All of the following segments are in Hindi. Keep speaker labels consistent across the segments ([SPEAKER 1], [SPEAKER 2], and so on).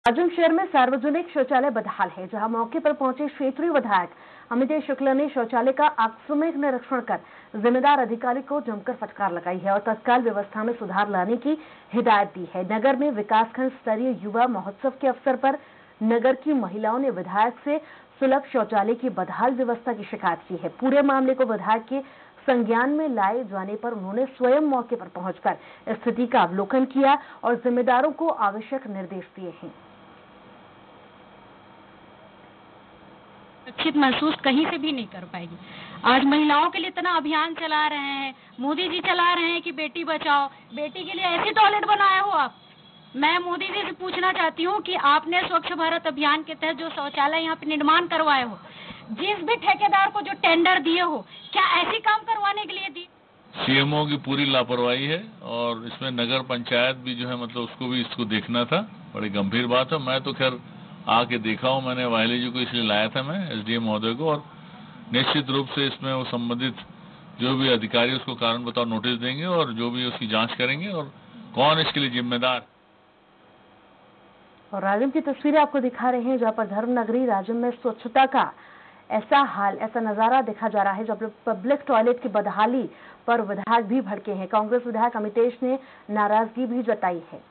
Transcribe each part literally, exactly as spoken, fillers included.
[SPEAKER 1] आजम शहर में सार्वजनिक शौचालय बदहाल है, जहां मौके पर पहुंचे क्षेत्रीय विधायक अमितेश शुक्ला ने शौचालय का आकस्मिक निरीक्षण कर जिम्मेदार अधिकारी को जमकर फटकार लगाई है और तत्काल व्यवस्था में सुधार लाने की हिदायत दी है। नगर में विकासखंड स्तरीय युवा महोत्सव के अवसर पर नगर की महिलाओं ने विधायक से सुलभ शौचालय की बदहाल व्यवस्था की शिकायत की है। पूरे मामले को विधायक के संज्ञान में लाए जाने पर उन्होंने स्वयं मौके पर पहुंचकर स्थिति का अवलोकन किया और जिम्मेदारों को आवश्यक निर्देश दिए हैं।
[SPEAKER 2] सुरक्षित महसूस कहीं से भी नहीं कर पाएगी। आज महिलाओं के लिए इतना अभियान चला रहे हैं, मोदी जी चला रहे हैं कि बेटी बचाओ, बेटी के लिए ऐसी टॉयलेट बनाए हो आप। मैं मोदी जी से पूछना चाहती हूँ कि आपने स्वच्छ भारत अभियान के तहत जो शौचालय यहाँ पे निर्माण करवाए हो, जिस भी ठेकेदार को जो टेंडर दिए हो, क्या ऐसी काम करवाने के लिए दी?
[SPEAKER 3] सीएमओ की पूरी लापरवाही है और इसमें नगर पंचायत भी जो है मतलब उसको भी इसको देखना था। बड़ी गंभीर बात है। मैं तो खैर आके देखा हूं, मैंने वायले जी को इसलिए लाया था मैं एसडीएम महोदय को, और निश्चित रूप से इसमें वो संबंधित जो भी अधिकारी उसको कारण बताओ नोटिस देंगे और जो भी उसकी जांच करेंगे और कौन इसके लिए जिम्मेदार।
[SPEAKER 1] और राजम की तस्वीरें आपको दिखा रहे हैं, जहां पर धर्म नगरी राजम में स्वच्छता का ऐसा हाल, ऐसा नजारा देखा जा रहा है, जब पब्लिक टॉयलेट की बदहाली पर विधायक भी भड़के हैं। कांग्रेस विधायक अमितेश ने नाराजगी भी जताई है।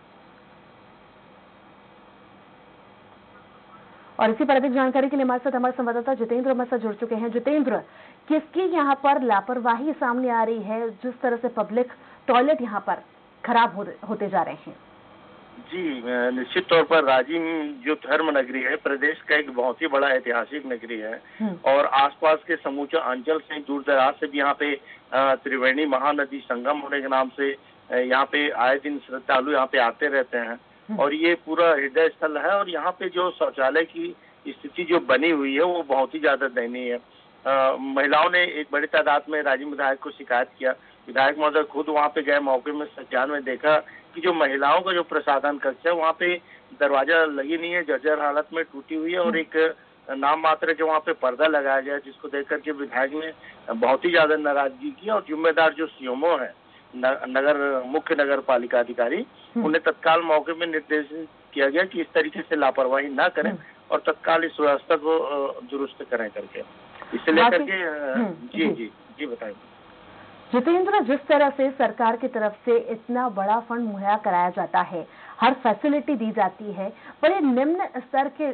[SPEAKER 1] और इसी पर अधिक जानकारी के लिए हमारे साथ हमारे संवाददाता जितेंद्र हमारे साथ जुड़ चुके हैं। जितेंद्र, किसकी यहाँ पर लापरवाही सामने आ रही है, जिस तरह से पब्लिक टॉयलेट यहाँ पर खराब हो, होते जा रहे हैं?
[SPEAKER 4] जी, निश्चित तौर पर राजिम जो धर्म नगरी है, प्रदेश का एक बहुत ही बड़ा ऐतिहासिक नगरी है और आसपास के समूचे अंचल से दूर दराज से भी यहाँ पे त्रिवेणी महानदी संगम होने के नाम से यहाँ पे आए दिन श्रद्धालु यहाँ पे आते रहते हैं और ये पूरा हृदय स्थल है। और यहाँ पे जो शौचालय की स्थिति जो बनी हुई है वो बहुत ही ज्यादा दयनीय है। आ, महिलाओं ने एक बड़ी तादाद में राजीव विधायक को शिकायत किया। विधायक महोदय खुद वहाँ पे गए, मौके में संज्ञान में देखा कि जो महिलाओं का जो प्रसाधन कक्ष है वहाँ पे दरवाजा लगी नहीं है, जर्जर हालत में टूटी हुई है और एक नाम मात्र के वहाँ पे पर्दा लगाया गया, जिसको देख करके विधायक ने बहुत ही ज्यादा नाराजगी की और जिम्मेदार जो सीएमओ है नगर मुख्य नगर पालिका अधिकारी, उन्हें तत्काल मौके में निर्देश किया गया कि इस तरीके से लापरवाही ना करें और तत्काल इस व्यवस्था को दुरुस्त करें करके। इसे लेकर के जी जी जी बताएं
[SPEAKER 1] जितेंद्र, जिस तरह से सरकार की तरफ से इतना बड़ा फंड मुहैया कराया जाता है, हर फैसिलिटी दी जाती है, पर ये निम्न स्तर के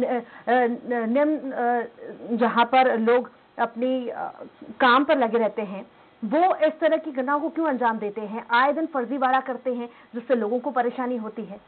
[SPEAKER 1] निम्न जहां पर लोग अपनी काम पर लगे रहते हैं, वो इस तरह की घटनाओं को क्यों अंजाम देते हैं? आए दिन फर्जीवाड़ा करते हैं जिससे लोगों को परेशानी होती है।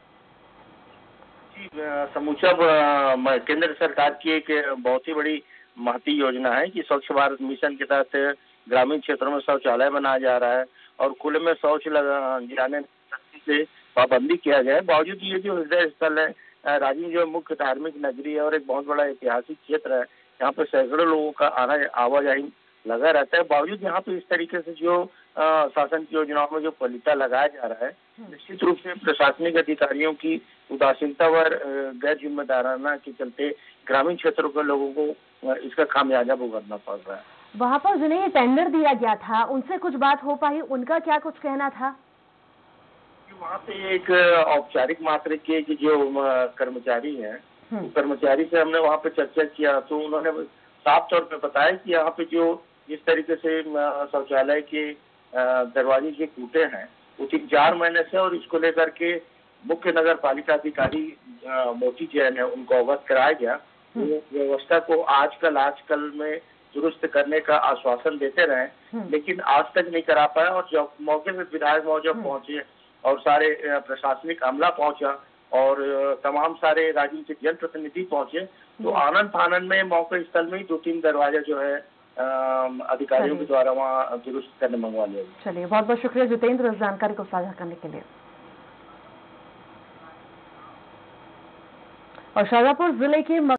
[SPEAKER 4] समूचा केंद्र सरकार की एक बहुत ही बड़ी महती योजना है कि स्वच्छ भारत मिशन के तहत ग्रामीण क्षेत्रों में शौचालय बनाया जा रहा है और खुले में शौच जाने से पाबंदी किया गया है। बावजूद ये जो हृदय स्थल है, राजीव जो मुख्य धार्मिक नगरी है और एक बहुत बड़ा ऐतिहासिक क्षेत्र है, यहाँ पर सैकड़ों लोगों का आना आवाजाही लगा रहता है। बावजूद यहाँ पे इस तरीके से जो आ, शासन की योजनाओं में जो पलीता लगाया जा रहा है, निश्चित रूप से प्रशासनिक अधिकारियों की उदासीनता व गैर जिम्मेदाराना के चलते ग्रामीण क्षेत्रों के लोगों को इसका खामियाजा भुगतना पड़ रहा है।
[SPEAKER 1] वहाँ पर जिन्हें टेंडर दिया गया था, उनसे कुछ बात हो पाई? उनका क्या कुछ कहना था?
[SPEAKER 4] वहाँ पे एक औपचारिक मात्र के जो कर्मचारी हैं, कर्मचारी से हमने वहाँ पे चर्चा किया तो उन्होंने साफ तौर पे बताया कि यहाँ पे जो जिस तरीके से शौचालय के दरवाजे जो टूटे हैं वो ठीक चार महीने से, और इसको लेकर के मुख्य नगर पालिका अधिकारी मोती जैन है, उनको अवगत कराया गया। व्यवस्था को आजकल आजकल में दुरुस्त करने का आश्वासन देते रहे, लेकिन आज तक नहीं करा पाया। और जब मौके पे विधायक महोदय पहुंचे और सारे प्रशासनिक अमला पहुंचा और तमाम सारे राज्यों के जनप्रतिनिधि पहुंचे, तो आनंद फानंद में मौके स्थल में ही दो तीन दरवाजा जो है अधिकारियों के द्वारा वहाँ दुरुस्त करने मंगवा लिया।
[SPEAKER 1] चलिए, बहुत बहुत शुक्रिया जितेंद्र इस जानकारी को साझा करने के लिए। और शाजापुर जिले के